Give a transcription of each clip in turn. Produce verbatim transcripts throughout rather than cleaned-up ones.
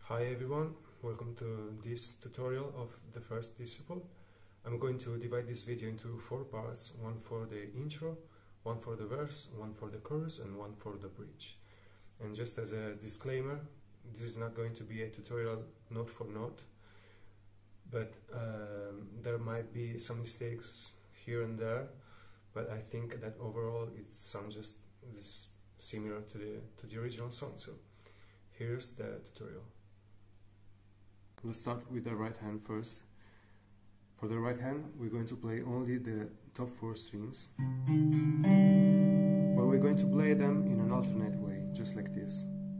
Hi everyone, welcome to this tutorial of the first disciple. I'm going to divide this video into four parts, one for the intro, one for the verse, one for the chorus, and one for the bridge. And just as a disclaimer, this is not going to be a tutorial note for note, but um, there might be some mistakes here and there, but I think that overall it sounds just this similar to the to the original song. So here's the tutorial. Let's start with the right hand first. For the right hand, we're going to play only the top four strings, but we're going to play them in an alternate way, just like this.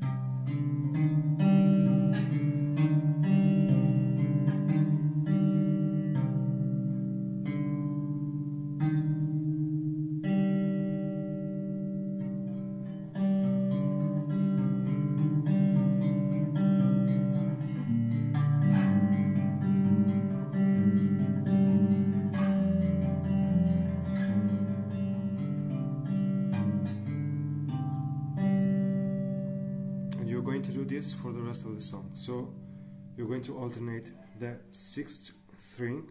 You're going to do this for the rest of the song. So you're going to alternate the sixth string,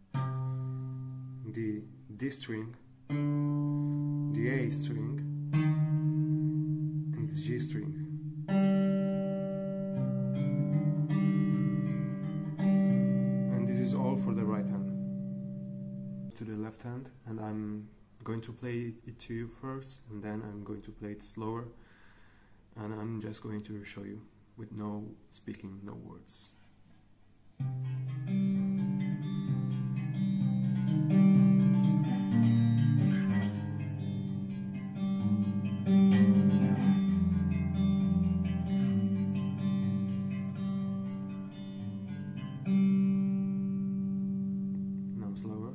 the D string, the A string, and the G string. And this is all for the right hand. To the left hand, and I'm going to play it to you first, and then I'm going to play it slower. And I'm just going to show you with no speaking, no words. Now slower.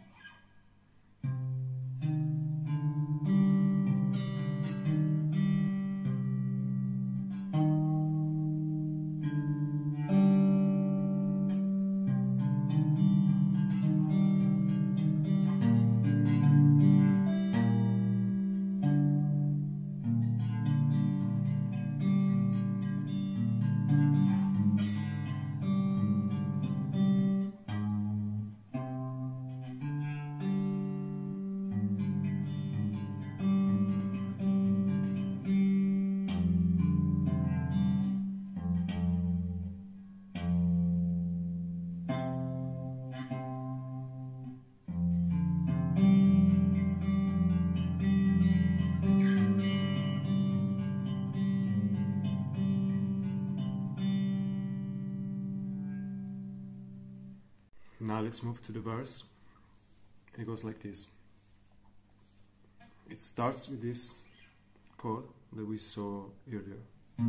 Now let's move to the verse. It goes like this. It starts with this chord that we saw earlier.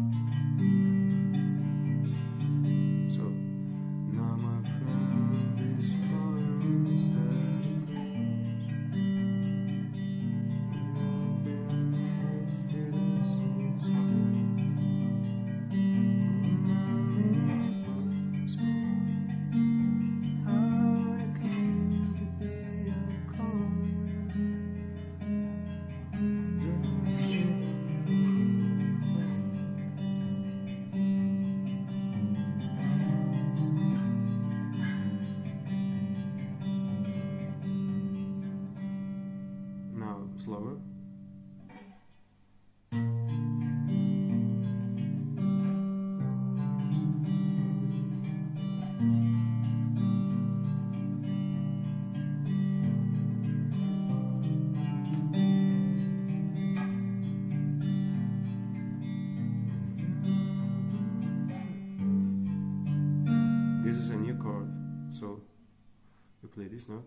So, now my friend is poems that it plays. We've been lifted as his slower. This is a new chord, so you play this note.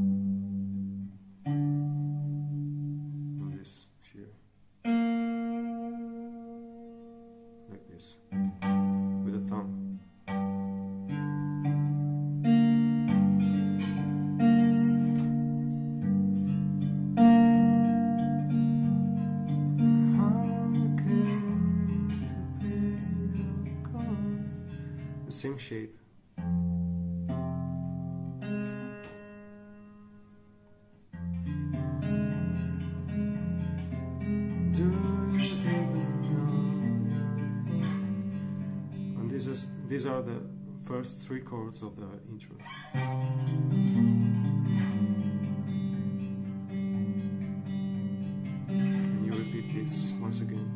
Like this, with a thumb. The same shape. Do you even know This is, these are the first three chords of the intro. And you repeat this once again.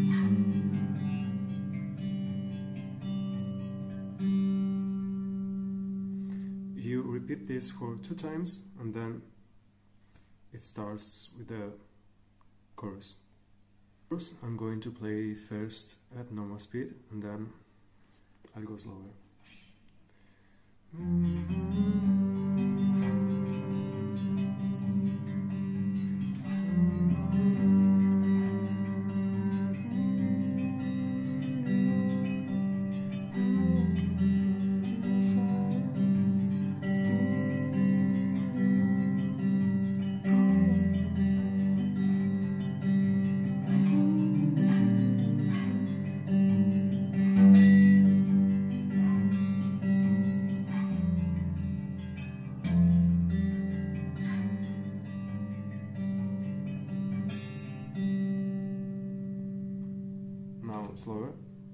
You repeat this for two times, and then it starts with the chorus. I'm going to play first at normal speed, and then I'll go slower. Slower.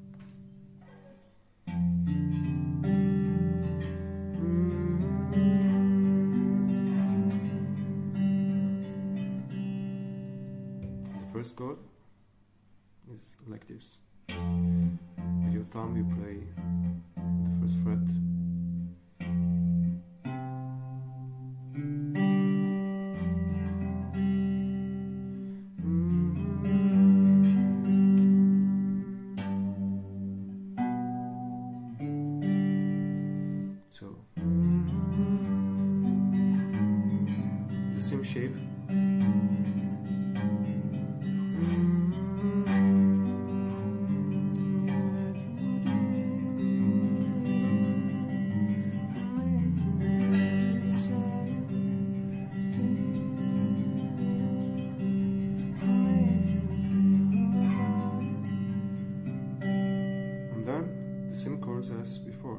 The first chord is like this. With your thumb you play the first fret. So, the same shape. And then the same chords as before.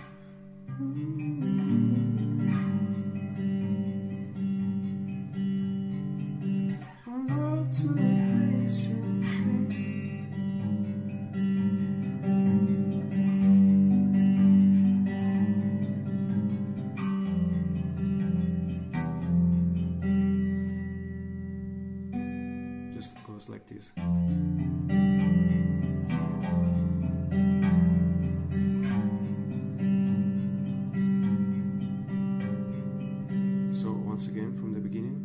Just goes like this. So once again from the beginning.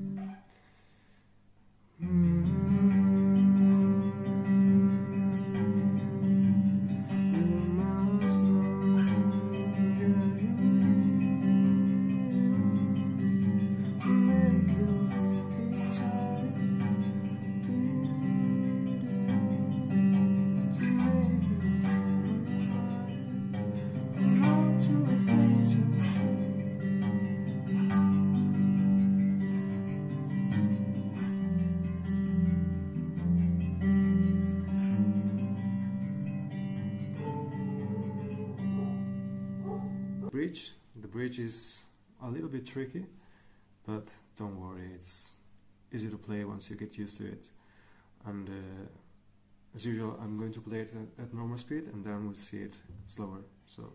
Bridge. The bridge is a little bit tricky, but don't worry, it's easy to play once you get used to it. And uh, as usual, I'm going to play it at, at normal speed, and then we'll see it slower. So.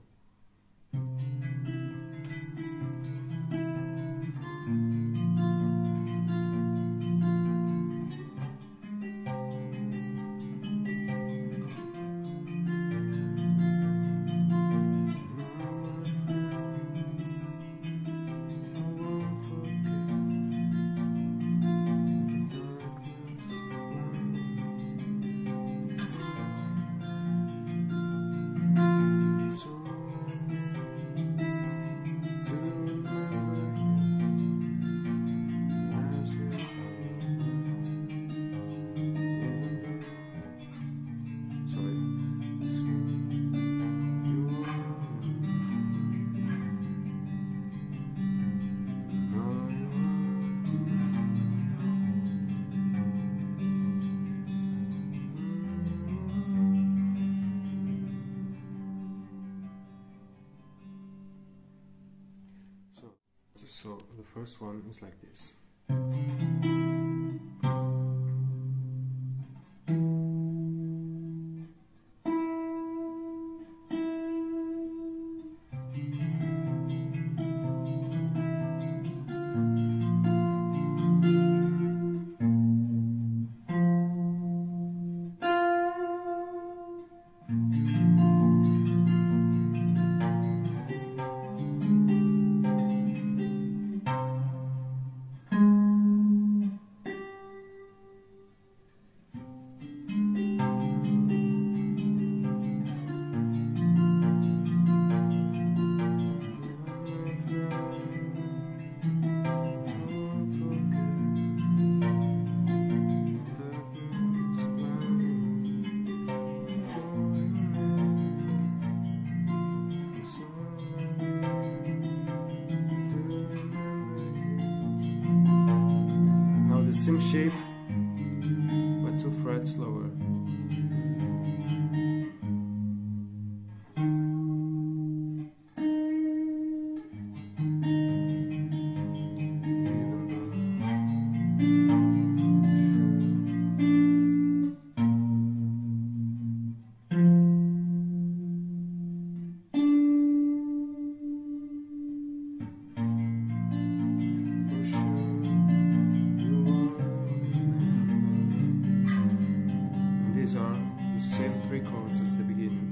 So the first one is like this. same shape but two frets lower. These are the same three chords as the beginning.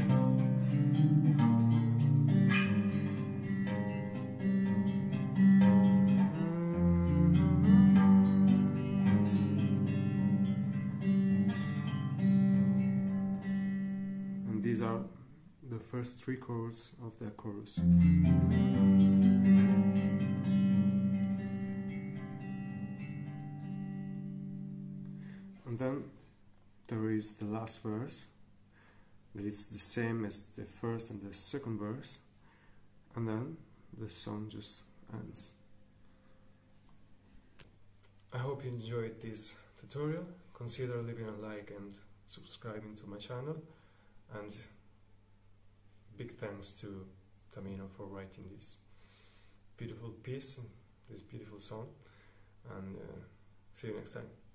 And these are the first three chords of the chorus. And then there is the last verse, that it's the same as the first and the second verse, and then the song just ends. I hope you enjoyed this tutorial. Consider leaving a like and subscribing to my channel, and big thanks to Tamino for writing this beautiful piece, this beautiful song, and uh, see you next time.